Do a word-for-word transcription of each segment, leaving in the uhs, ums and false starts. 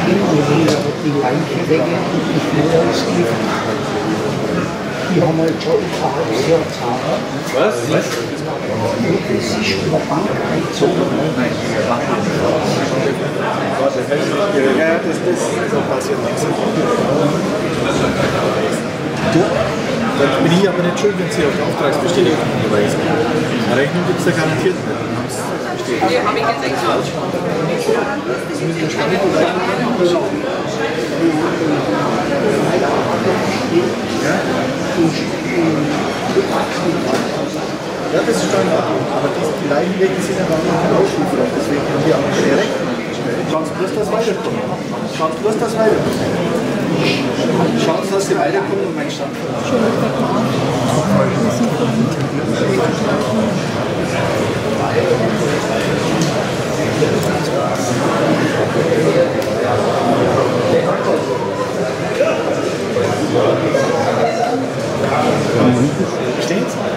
immer wieder die Leiche wegen und Fleischgift. Die haben halt schon ein halbes Jahr gezahlt. Was? Was? Das ist von der Bank eingezogen. Nein, wir machen das nicht. Ja, das ist passiert nichts. Dann bin ich aber nicht schuld, wenn Sie auf die Auftragsbestätigung hinweisen. Eine Rechnung gibt es da garantiert nicht. Wir haben ihn gesehen. Ja, das ist schon in Ordnung. Aber die Leinwege sind ja gar nicht in Auslieferung. Deswegen haben wir auch keine Rechnung gestellt. Schauen Sie bloß, dass weiterkommen. Schauen Sie bloß, dass weiterkommen. Schauen Sie, dass Sie weiterkommen und mein Stand Verstehen Sie?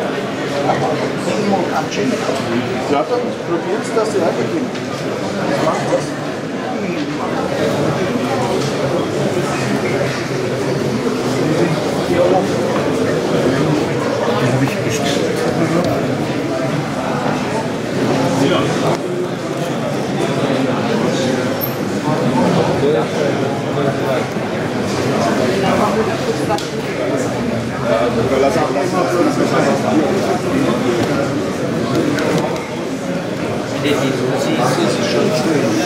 Ja, dann probieren Sie, dass Sie weitergehen. Machen was? Den habe ich bestellt. Ja. Die Susi ist schon schön.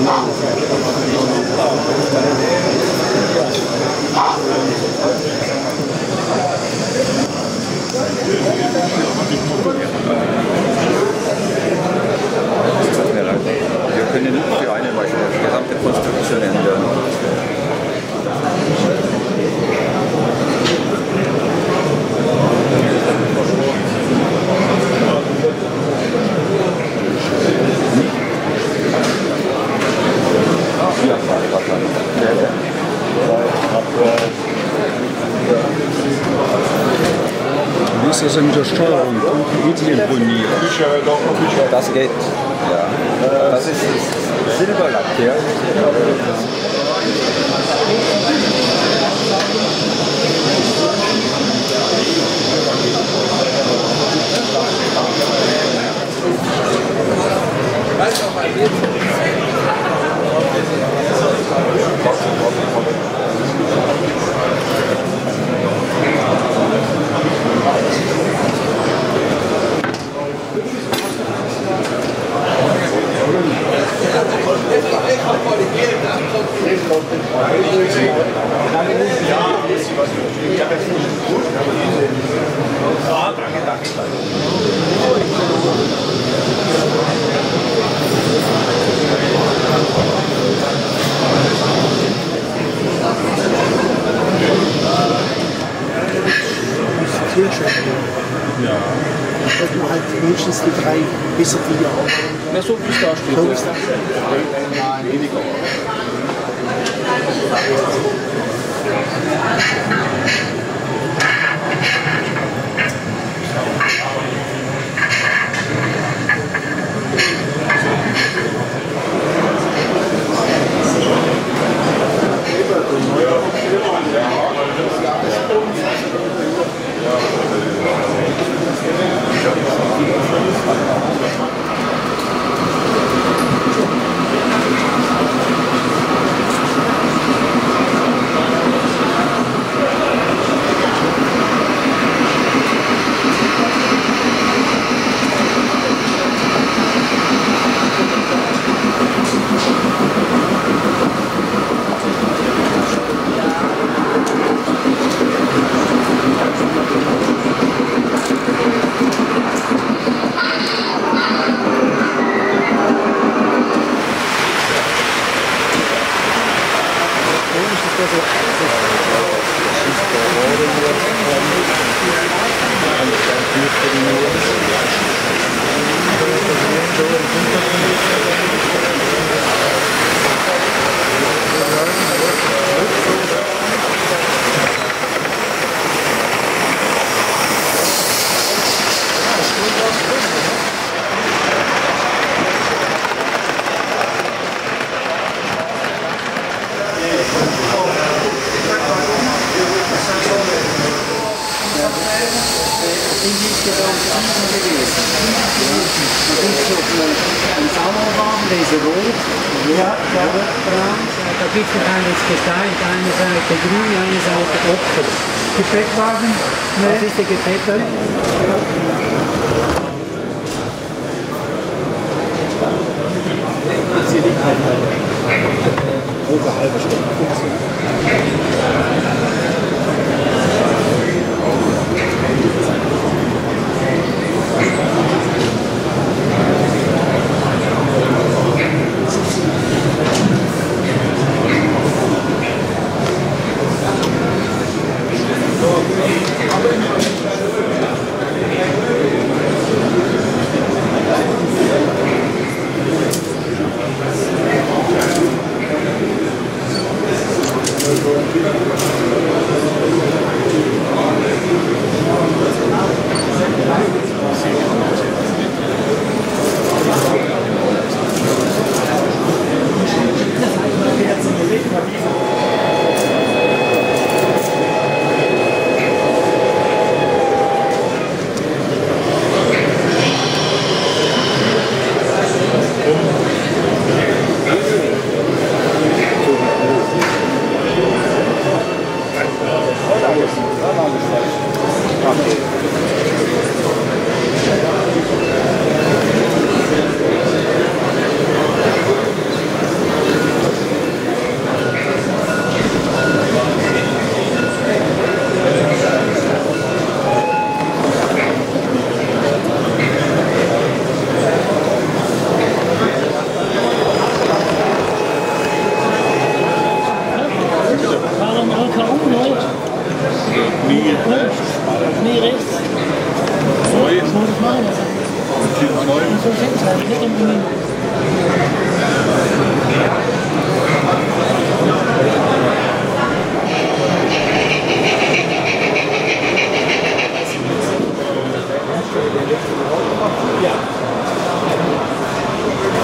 tut mir leid. Wir können nicht für eine Maschine die gesamte Konstruktion ändern. Wie ist das denn mit der Steuerung? Geht sie denn boniert? Das geht, ja. Das ist das Silberlack hier. Ja. Dass man halt mindestens die drei bis vier Jahre. Ja, so wie es da steht. So wie es da Nein, weniger. Ja, ja. Da gibt es eines geteilt, eine Seite grün, eine Seite Opfer. Gepäckwagen? Nee. Was ist der Gepäckwagen? Ungefähr halbe Stunde.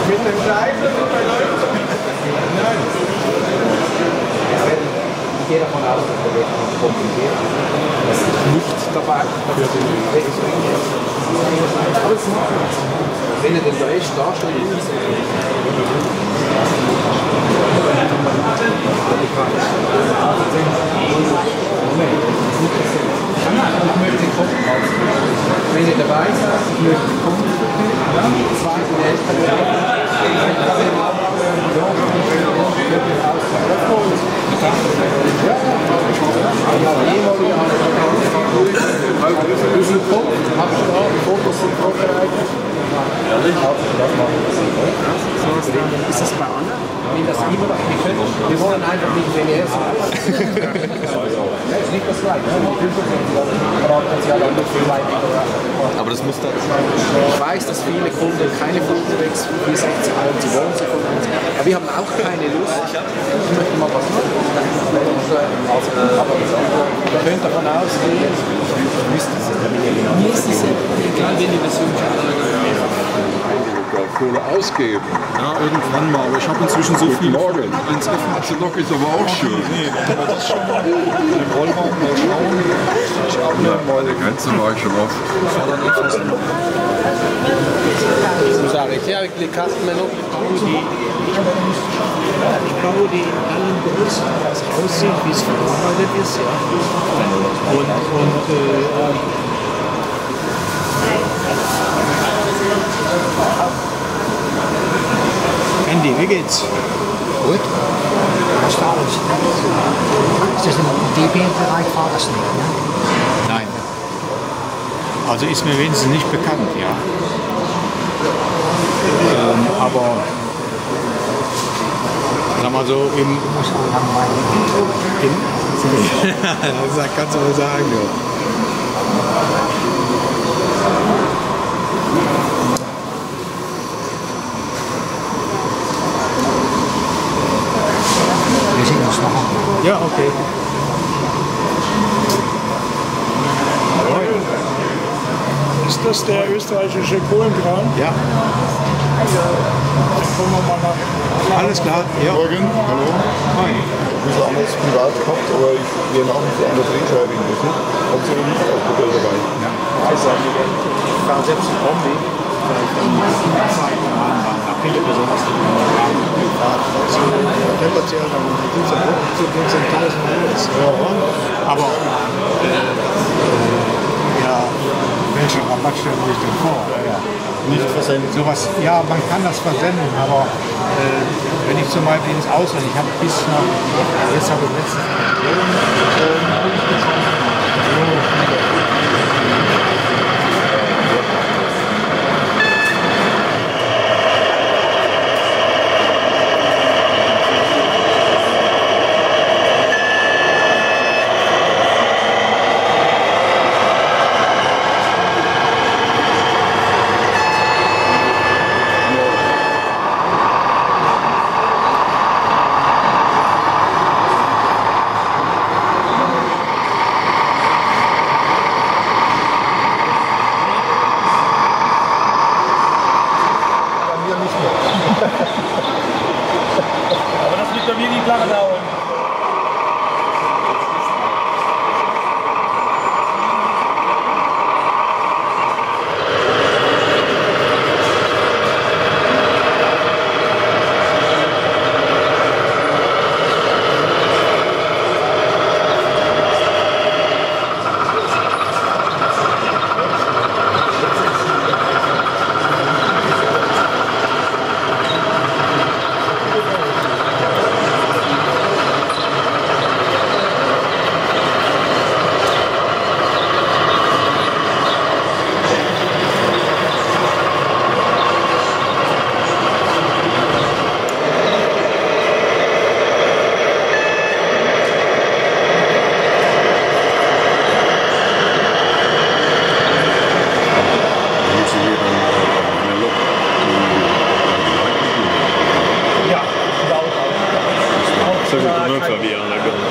Mit dem Kleinen oder bei Leuten? Nein. Ich gehe davon aus, dass der Weg nicht kompensiert, dass ich nicht dabei für den Weg bringe. Aber es macht nichts. Wenn er den da echt darstellt, ist es ich möchte kommen. Wenn ihr dabei seid, ich möchte kommen. Zweite Hälfte. Wir sind kommt, habt ihr da, die Fotos sind vorbereitet. Ist das bei Anna? Wie das immer noch? Wir wollen einfach nicht, wenn ihr es macht. Nicht das Gleiche. Aber das muss dann. Ich weiß, dass viele Kunden keine Fotorex vier sechzig haben, sie wollen sie von uns. Aber wir haben auch keine Lust. Ich möchte mal was machen. Also, ihr könnt davon ausgehen, mir ist es egal, wenn ihr das wünscht. Kohle ausgeben. Ja, irgendwann mal, aber ich habe inzwischen so viel Morgen. eins F Lok ist aber auch schön. Nee, aber das ist schon mal gut. Den Rollwagen mal schauen. Ich abnehmen, weil die Grenze war ich schon auf. Je vous arrêtez avec les cartes maintenant. Ich baue die in allen Größen, was aussieht, wie es verarbeitet ist. Ja. Und, und äh, Andy, wie geht's? Gut. Was war das? Ist das im D B-Bereich war das nicht, ne? Nein. Also ist mir wenigstens nicht bekannt, ja. Ähm, aber sag mal so im... im das kannst du mal sagen, ja. Wir sehen uns noch einmal. Ja, okay. Ist das der österreichische Kohlenkran? Ja. Kommen wir mal nach. Alles klar. Ja. Morgen. Hallo. Hi. Ich habe damals privat gehabt, aber ich wäre nach wie vor an der Drehscheibe interessiert. Haben Sie aber nicht auch Hotel dabei? Ja. Ich fahre selbst in Kombi, weil ich dann die zweiten Bahn war. Da viele besonders die Bahn. Temperaturen haben fünfzehntausend Euro. Aber äh, ja, welche Rabatt stellen Sie sich denn vor? Ja. Nicht versenden. Sowas, ja, man kann das versenden, aber äh, wenn ich zum Beispiel ins Ausland, ich habe bis nach, jetzt habe ich letztens Ça, je peux même faire bien, d'accord.